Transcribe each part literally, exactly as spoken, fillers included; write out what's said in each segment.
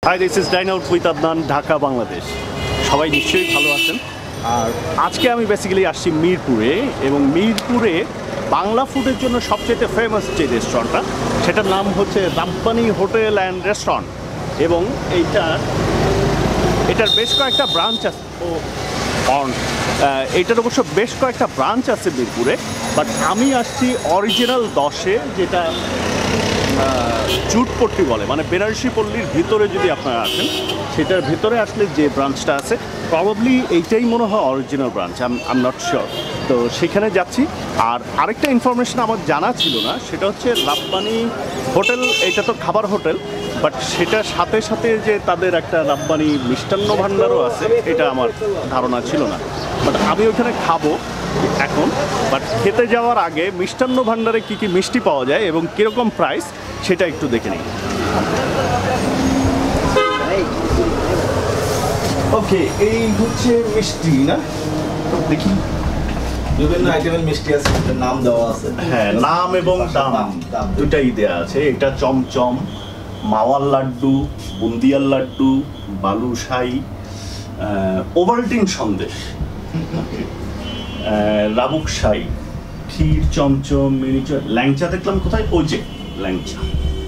High, this is dine out with Adnan, Dhaka, Bangladesh. সবাই নিশ্চয়ই ভালো আছেন। আর আজকে আমি বেসিক্যালি আসছি মিরপুরে, এবং মিরপুরে বাংলা ফুডের জন্য সবচেয়ে ফেমাস যে রেস্টুরেন্টটা, সেটার নাম হচ্ছে রাব্বানি হোটেল অ্যান্ড রেস্টুরেন্ট। এবং এইটার এটার বেশ কয়েকটা ব্রাঞ্চ আছে। ও অন এইটার অবশ্য বেশ কয়েকটা ব্রাঞ্চ আছে মিরপুরে, বাট আমি আসছি অরিজিনাল দশে, যেটা জুটপট্টি বলে, মানে বেনারসি পল্লীর ভিতরে যদি আপনারা আসেন, সেটার ভিতরে আসলে যে ব্রাঞ্চটা আছে, প্রবাবলি এইটাই মনে হয় original branch, I am not sure. তো সেখানে যাচ্ছি। আর আরেকটা ইনফরমেশন আমার জানা ছিল না, সেটা হচ্ছে রাব্বানি হোটেল, এটা তো খাবার হোটেল, বাট সেটার সাথে সাথে যে তাদের একটা রাব্বানি মিষ্টান্ন ভাণ্ডারও আছে, এটা আমার ধারণা ছিল না। বাট আমি ওইখানে খাবো এখন, বাট খেতে যাওয়ার আগে মিষ্টান্ন ভাণ্ডারে কী কী মিষ্টি পাওয়া যায় এবং কীরকম প্রাইস, সেটা একটু দেখে নিই। ওকে, এই হচ্ছে মিষ্টি না, দেখি বিভিন্ন আইটেমের মিষ্টি আছে, নাম দেওয়া আছে। হ্যাঁ, নাম এবং দাম দুটাই দেওয়া আছে। এটা চমচম, মাওয়ার লাড্ডু, বুন্দিয়ার লাড্ডু, বালুশাই, ওভালটিন সন্দেশ, রাবুকশাই, ক্ষীর, চমচম, মিনিচার, ল্যাংচা দেখলাম কোথায়, ওই যে ল্যাংচা।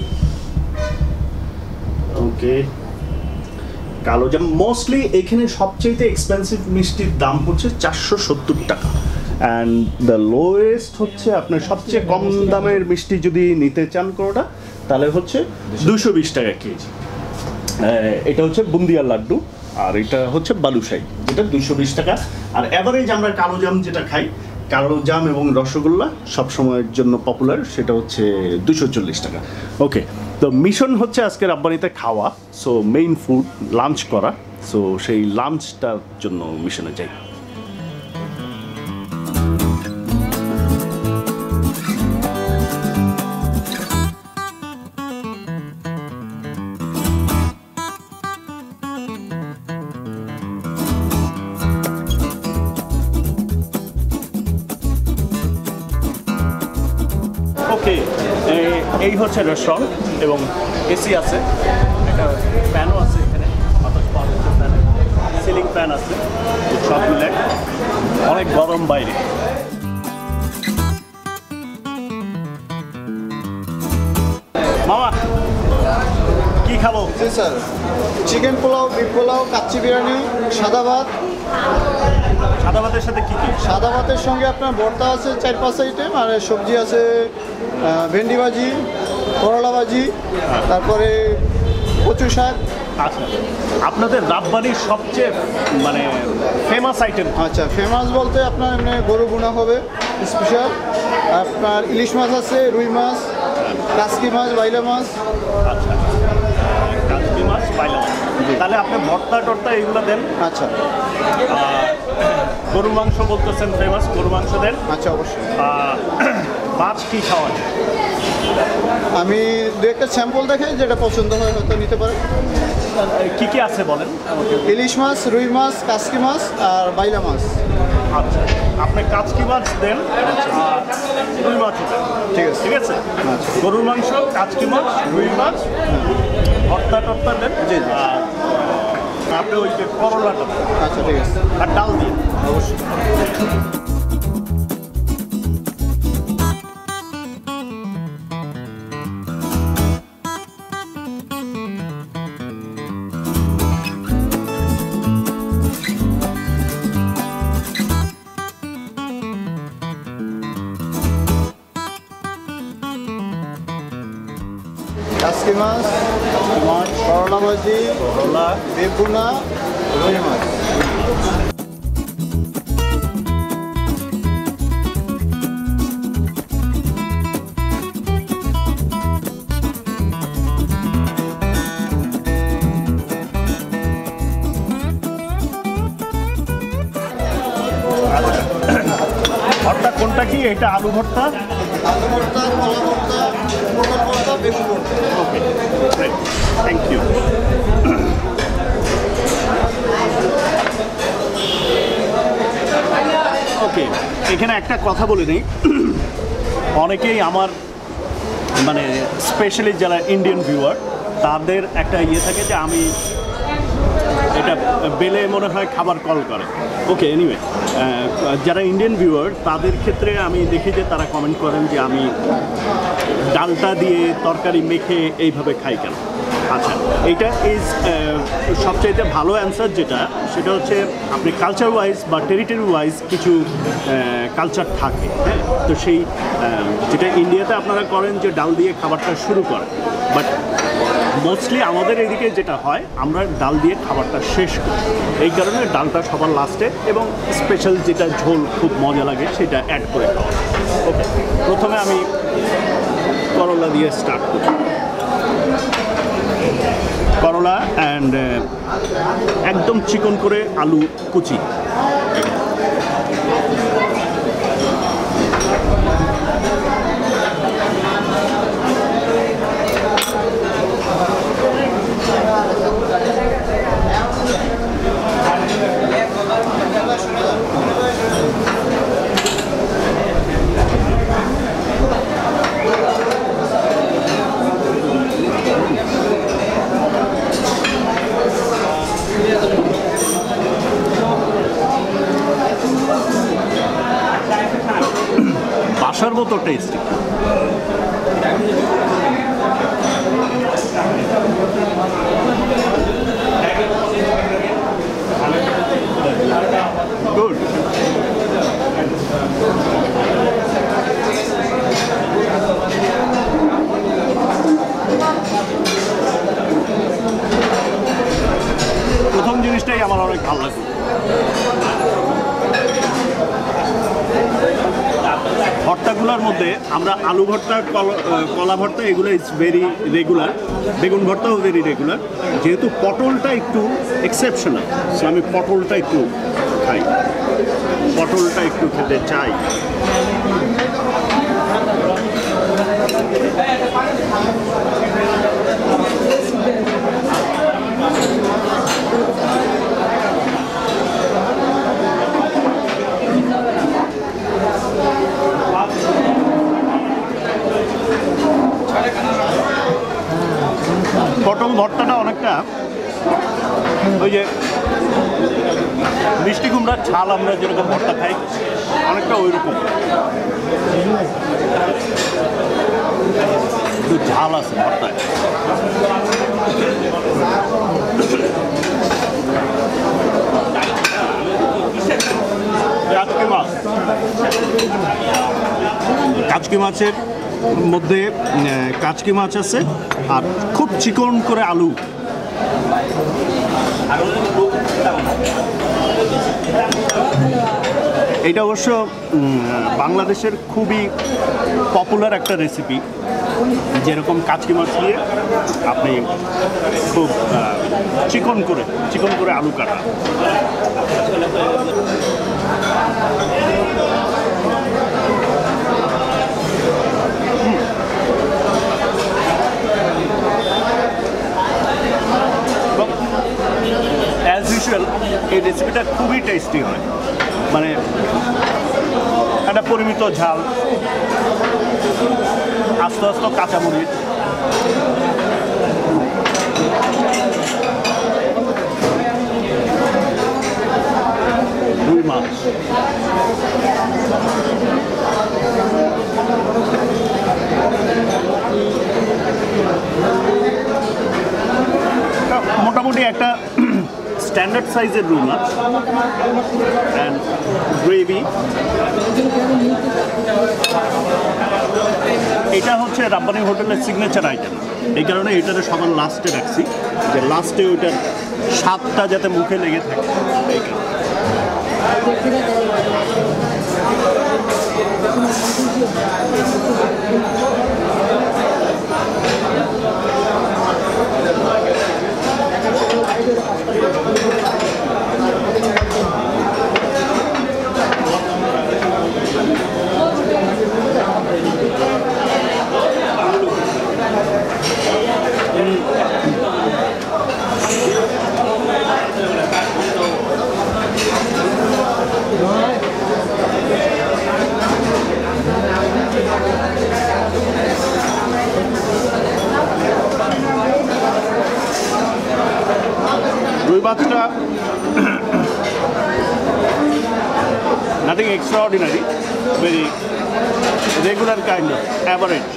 ওকে, কালোজাম। মোস্টলি এখানে সবচেয়ে এক্সপেন্সিভ মিষ্টির দাম হচ্ছে চারশো সত্তর টাকা, অ্যান্ড দ্য লোয়েস্ট হচ্ছে আপনার সবচেয়ে কম দামের মিষ্টি যদি নিতে চান কোনোটা, তাহলে হচ্ছে দুশো বিশ টাকা কেজি। এটা হচ্ছে বুন্দিয়ার লাড্ডু, আর এটা হচ্ছে বালুশাই, যেটা দুশো বিশ টাকা। আর অ্যাভারেজ আমরা কালোজাম যেটা খাই, কালোজাম এবং রসগোল্লা সবসময়ের জন্য পপুলার, সেটা হচ্ছে দুশো চল্লিশ টাকা। ওকে, তো মিশন হচ্ছে আজকে রাব্বানিতে খাওয়া, সো মেইন ফুড, লাঞ্চ করা। সো সেই লাঞ্চটার জন্য মিশনে যাই। ওকে, এই হচ্ছে রেস্টুরেন্ট, এবং এসি আছে, একটা ফ্যানও আছে এখানে, বাতাস পাওয়া যাচ্ছে ফ্যানে, সিলিং ফ্যান আছে, সব মিলে অনেক গরম বাইরে। মামা কি খাবো? জি sir, chicken pulao, beef pulao, kacchi biryani, সাদা ভাত। সাদা ভাতের সাথে কি কি? সাদা ভাতের সঙ্গে আপনার ভর্তা আছে চার পাঁচ আইটেম, আর সবজি আছে ভেন্ডি ভাজি, করলা ভাজি, তারপরে কচু শাক। আচ্ছা, আপনাদের রাব্বানির সবচেয়ে মানে ফেমাস আইটেম? আচ্ছা, ফেমাস বলতে আপনার এমনি গরু ভুনা হবে স্পেশাল, আপনার ইলিশ মাছ আছে, রুই মাছ, কাসকি মাছ, বাইলা মাছ। আচ্ছা, কাসকি মাছ, বাইলা মাছ। তাহলে আপনি ভর্তা টর্তা এগুলো দেন। আচ্ছা, গরুর মাংস বলতেছেন ফেমাস, গরুর মাংস দেন। আচ্ছা, অবশ্যই। মাছ কি খাওয়ান? আমি দু একটা স্যাম্পল দেখাই, যেটা পছন্দ হয় হয়তো নিতে পারে। কি কি আছে বলেন। ইলিশ মাছ, রুই মাছ, কাসকি মাছ আর বাইলা মাছ। আচ্ছা, আপনি কাচকি মাছ দেন, আর রুই মাছ দেন। ঠিক আছে, ঠিক আছে। গরুর মাংস, কাচকি মাছ, রুই মাছ, ভর্তা টর্তা দেন। জি জি। আর আপনি ওই যে করলাটা দেন। আচ্ছা, ঠিক আছে, আর ডাল দিন অবশ্যই। কাসকি মাছ, মাছ, করলা ভাজি, করলা, বেগুনা, রুই মাছ। ভর্তা কোনটা কি? এটা আলু ভর্তা, আলু ভর্তা, কলা ভর্তা, পটল ভর্তা, বেগুন ভর্তা। ওকে, থ্যাংক ইউ। ওকে, এখানে একটা কথা বলে নেই, অনেকেই আমার মানে স্পেশালি যারা ইন্ডিয়ান ভিউয়ার তাদের একটা ইয়ে থাকে যে আমি এটা বেলে মনে হয় খাবার কল করে। ওকে, এনিওয়ে, যারা ইন্ডিয়ান ভিউয়ার তাদের ক্ষেত্রে আমি দেখি যে তারা কমেন্ট করেন যে আমি ডালটা দিয়ে তরকারি মেখে এইভাবে খাই কেন। আচ্ছা, এইটা ইজ সবচাইতে ভালো অ্যান্সার যেটা, সেটা হচ্ছে আপনি কালচার ওয়াইজ বা টেরিটরি ওয়াইজ কিছু কালচার থাকে, হ্যাঁ। তো সেই যেটা ইন্ডিয়াতে আপনারা করেন যে ডাল দিয়ে খাবারটা শুরু করেন, বাট মোস্টলি আমাদের এদিকে যেটা হয় আমরা ডাল দিয়ে খাবারটা শেষ করি, এই কারণে ডালটা সবার লাস্টে এবং স্পেশাল যেটা ঝোল খুব মজা লাগে সেটা অ্যাড করে খাওয়া। ওকে, প্রথমে আমি করলা দিয়ে স্টার্ট করি। করলা অ্যান্ড একদম চিকন করে আলু কুচি। বাসার মতো টেস্টি। গুড। প্রথম জিনিসটাই আমার অনেক ভালো লাগে। ভর্তাগুলোর মধ্যে আমরা আলু ভর্তা, কলা ভর্তা এগুলো ইজ ভেরি রেগুলার, বেগুন ভর্তাও ভেরি রেগুলার। যেহেতু পটলটা একটু এক্সেপশনাল, সো আমি পটলটা একটু খাই, পটলটা একটু খেতে চাই। পটল ভর্তাটা অনেকটা ওই যে মিষ্টি কুমড়ার ঝাল আমরা যেরকম ভর্তা খাই অনেকটা ওই রকম, একটু ঝাল আছে ভর্তায়। কাচকি মাছ, কাচকি মাছের মধ্যে কাচকি মাছ আছে আর খুব চিকন করে আলু। এটা অবশ্য বাংলাদেশের খুবই পপুলার একটা রেসিপি, যেরকম কাচকি মাছ দিয়ে আপনি খুব চিকন করে চিকন করে আলু কাটা। অ্যাজ ইউজুয়াল এই রেসিপিটা খুবই টেস্টি হয়, মানে একটা পরিমিত ঝাল, আস্তে আস্তে কাঁচামরিচ, রুই মাছ, মোটামুটি একটা স্ট্যান্ডার্ড সাইজের রুই মাছ অ্যান্ড গ্রেভি। এটা হচ্ছে রাব্বানি হোটেলের সিগনেচার আইটেম, এই কারণে এটাতে সবার লাস্টে রাখছি, যে লাস্টে ওইটার স্বাদটা যাতে মুখে লেগে থাকে এই কারণে। extraordinary, very regular kind of average.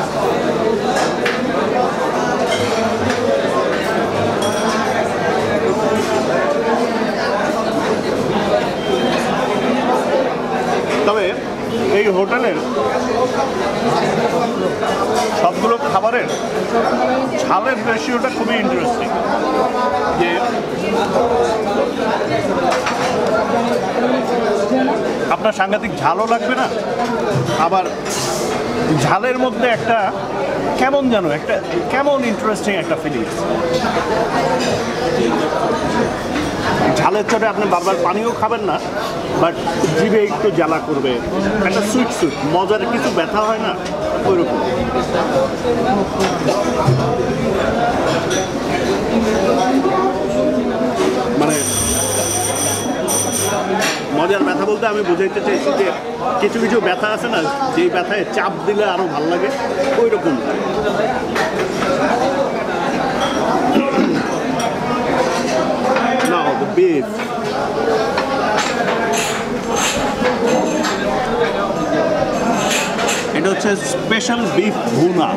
তবে এই হোটেলের সবগুলো খাবারের ঝালের রেশিওটা খুবই ইন্টারেস্টিং, যে আপনার সাংঘাতিক ঝালও লাগবে না, আবার ঝালের মধ্যে একটা কেমন যেন একটা কেমন ইন্টারেস্টিং একটা ফিলিংস। ঝালের চটে আপনি বারবার পানিও খাবেন না, বাট জিভে একটু জ্বালা করবে, একটা সুইট সুইট মজার কিছু ব্যথা হয় না ওইরকম। মানে মজার ব্যথা বলতে আমি বুঝাইতে চাইছি যে কিছু কিছু ব্যথা আছে না, যেই ব্যথায় চাপ দিলে আরো ভালো লাগে, ওই রকম। Now the beef. এটা হচ্ছে স্পেশাল বিফ ভুনা।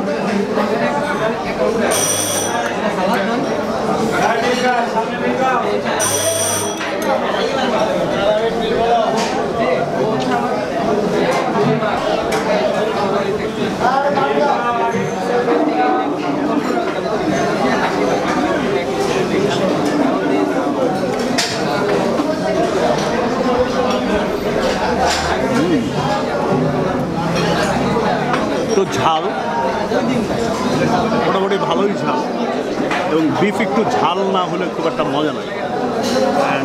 তো ঝাল মোটামুটি ভালোই ঝাল, এবং বিফ একটু ঝাল না হলে খুব একটা মজা লাগে। অ্যান্ড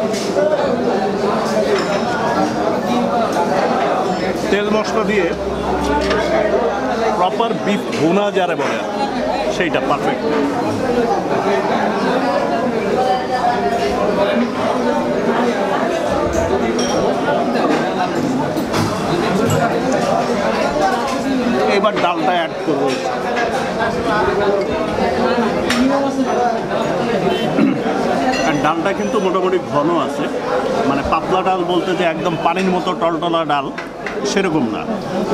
তেল মশলা দিয়ে প্রপার বিফ ভুনা যারা বলে সেইটা পারফেক্ট। এবার ডালটা অ্যাড করবো। আর ডালটা কিন্তু মোটামুটি ঘন আছে, মানে পাতলা ডাল বলতে যে একদম পানির মতো টলটলা ডাল সেরকম না।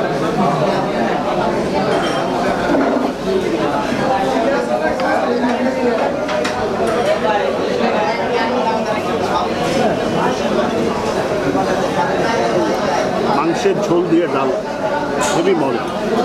মাংসের ঝোল দিয়ে ডাল খুবই মজা।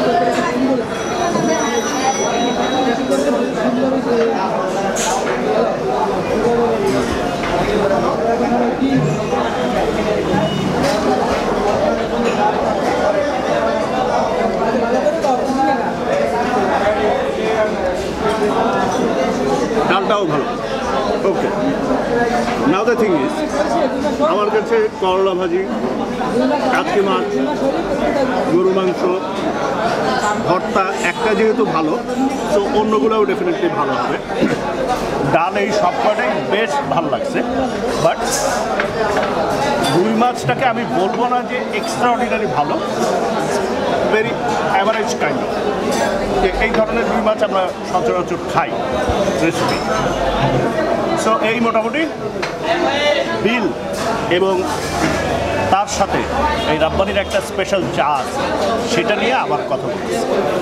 ডালটাও ভালো। Okay, now the thing is, আমার কাছে করলা ভাজি, কাতকি মাছ, গরু মাংস, ভর্তা একটা যেহেতু ভালো, তো অন্যগুলোও ডেফিনেটলি ভালো হবে। ডাল এই সব কটাই বেশ ভালো লাগছে, বাট রুই মাছটাকে আমি বলবো না যে এক্সট্রাঅর্ডিনারি ভালো, ভেরি অ্যাভারেজ কাইন্ড অফ। এই ধরনের রুই মাছ আমরা সচরাচর খাই রেসিপি। সো এই মোটামুটি বিল, এবং তার সাথে এই রাব্বানির একটা স্পেশাল চা আছে, সেটা নিয়ে আবার কথা বলছি।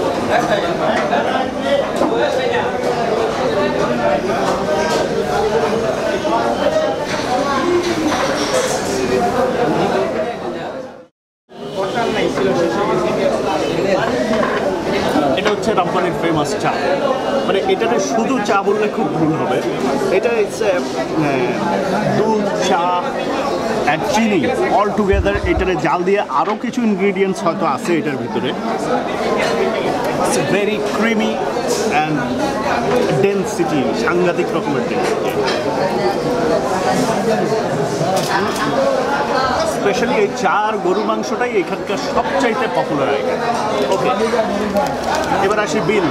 এটা হচ্ছে রাব্বানির ফেমাস চা, মানে এটাতে শুধু চা বললে খুব ভুল হবে। এটা হচ্ছে দুধ, চা অ্যান্ড চিনি অল টুগেদার। এটাতে জাল দিয়ে আরও কিছু ইনগ্রিডিয়েন্টস হয়তো আছে এটার ভিতরে। It's very creamy and density, সাংঘাতিক রকমের ডেন্সিটি। স্পেশালি এই চা আর গরু মাংসটাই এখানকার সবচাইতে পপুলার আইটেম। ওকে, এবার আসি বিল।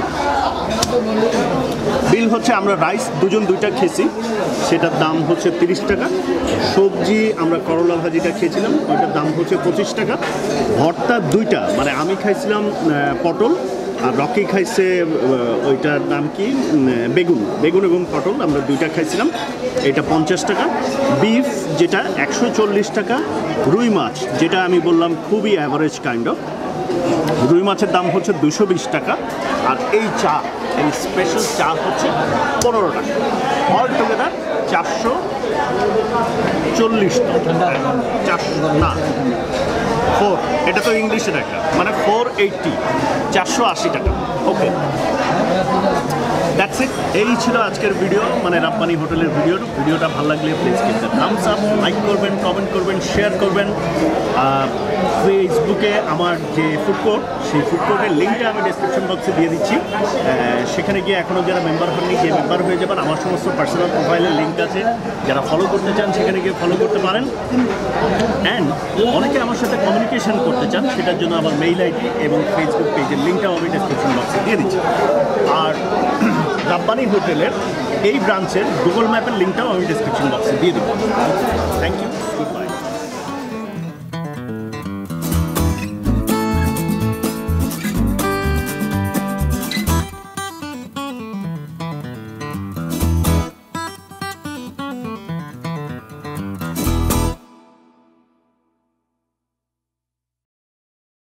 বিল হচ্ছে আমরা রাইস দুজন দুইটা খেয়েছি, সেটার দাম হচ্ছে তিরিশ টাকা। সবজি আমরা করলা ভাজিটা খেয়েছিলাম, ওইটার দাম হচ্ছে পঁচিশ টাকা। ভর্তা দুইটা, মানে আমি খাইছিলাম পটল আর রকি খাইছে আহ, ওইটার নাম কি উম, বেগুন বেগুন এবং পটল আমরা দুইটা খাইছিলাম। এটা পঞ্চাশ টাকা। বিফ যেটা একশো চল্লিশ টাকা। রুই মাছ যেটা আমি বললাম খুবই অ্যাভারেজ কাইন্ড অফ, রুই মাছের দাম হচ্ছে দুশো বিশ টাকা। আর এই চা, এই স্পেশাল চা হচ্ছে পনেরো টাকা। অল টুগেদার চারশো চল্লিশ টাকা। চারশো না ফোর, এটা তো ইংলিশে দেখা, মানে ফোর এইটটি, চারশো আশি টাকা। Okay, that's it. এই ছিল আজকের ভিডিও, মানে রাব্বানি হোটেলের ভিডিও। ভিডিওটা ভালো লাগলে please give the thumbs up, like করবেন, কমেন্ট করবেন, শেয়ার করবেন। ফেসবুকে আমার যে ফুড কোর্ট, সেই ফুড কোর্টের লিঙ্কটা আমি ডেসক্রিপশন বক্সে দিয়ে দিচ্ছি। আহ, সেখানে গিয়ে এখনও যারা মেম্বার হননি গিয়ে মেম্বার হয়ে যাবেন। আমার সমস্ত পার্সোনাল প্রোফাইলের লিঙ্ক আছে, যারা ফলো করতে চান সেখানে গিয়ে ফলো করতে পারেন। অ্যান্ড অনেকে আমার সাথে কমিউনিকেশন করতে চান, সেটার জন্য আমার মেইল আইডি এবং ফেসবুক পেজের লিঙ্কটাও আমি ডেসক্রিপশন বক্সে দিয়ে দিচ্ছি। আর রাব্বানি হোটেলের এই ব্রাঞ্চের গুগল ম্যাপের লিঙ্কটাও আমি ডেসক্রিপশন বক্সে দিয়ে দেবো। Thank you, good bye.